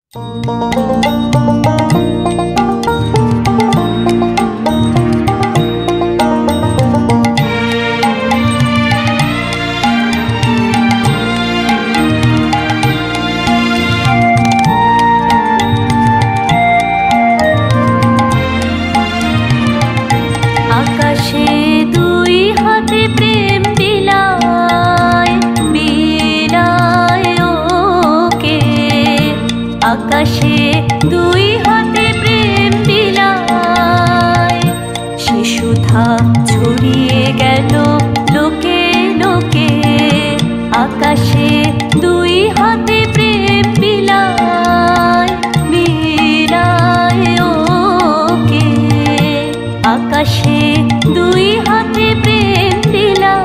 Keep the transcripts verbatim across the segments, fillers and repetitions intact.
আকাশে দুই হাতে প্রেম বিলায়, সে সুধা ছড়িয়ে গেল লোকে লোকে। আকাশে দুই হাতে প্রেম বিলায়, বিলায় ওকে। আকাশে দুই হাতে প্রেম বিলায়।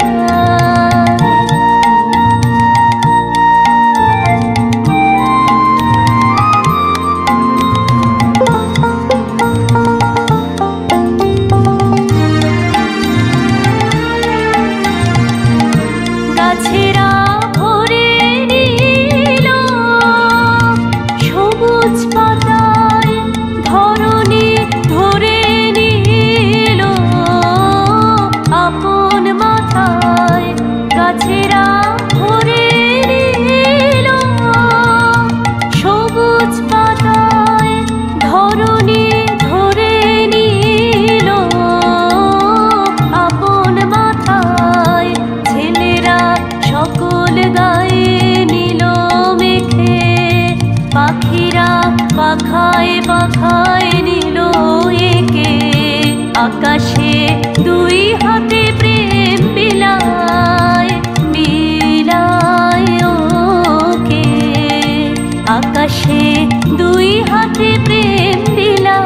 গাছেরা ভরে নিল সবুজ পাতায়, ধরণী ধরে নিল আপন মাথায়। গাছেরা ভরে নিল সবুজ পাতায়, ধরণী ধরে নিল আপন মাথায়। ছেলেরা সকল গায়ে নিল মেখে, পাখিরা পাখায় পাখায় নিল একে। আকাশে দুই হাতে প্রেম বিলায়, বিলায় ওকে। আকাশে দুই হাতে প্রেম বিলায়।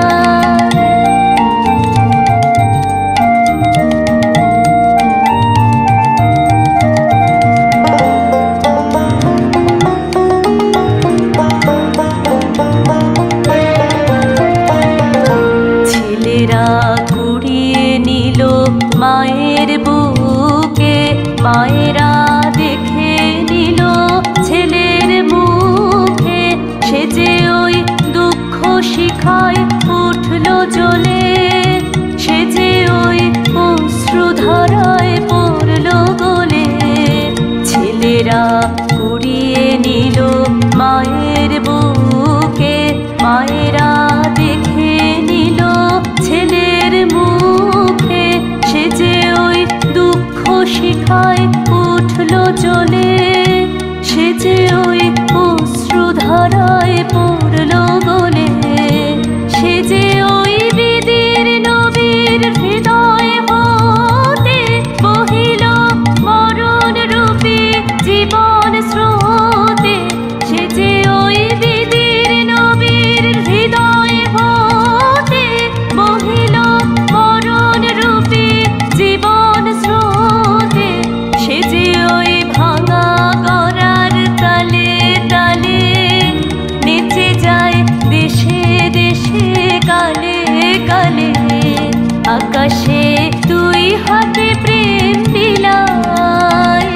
কুড়িয়ে নিল মায়ের বুকে, মায়েরা দেখে নিল ছেলের মুখে। সে যে ওই দুঃখ শিখায় উঠল জ্বলে, সে যে ওই অশ্রুধারায় পড়ল গলে। ছেলেরা কুড়িয়ে নিল মায়ের বুকে, মায়েরা দেখে নিল ছেলের মুখে। সে যে ওই দুঃখ শিখায় উঠল জ্বলে, সে যে ওই অশ্রুধারায় পড়ল গলে। সে যে ওই বিদির নবীর হৃদয় হতে বহিল মরণ রূপী জীবন স্রোতে। সে যে ওই বিদির নবীর হৃদয় হতে বহিল মরণ রূপী জীবন স্রোতে। সে যে ওই ভাঙা গড়ার তালে তালে নেচে যায় দেশে দেশে কালে কালে। আকাশে দুই হাতে প্রেম বিলায়,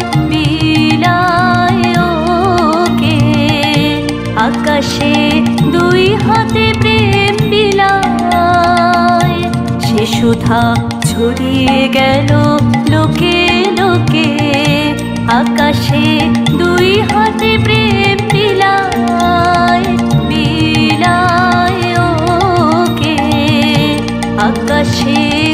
বিলায় ওকে। আকাশে দুই হাতে প্রেম বিলায়, সে সুধা ছড়িয়ে গেল লোকে লোকে। আকাশে দুই হাতে প্রেম বিলায়, বিলায় ওকে। আকাশে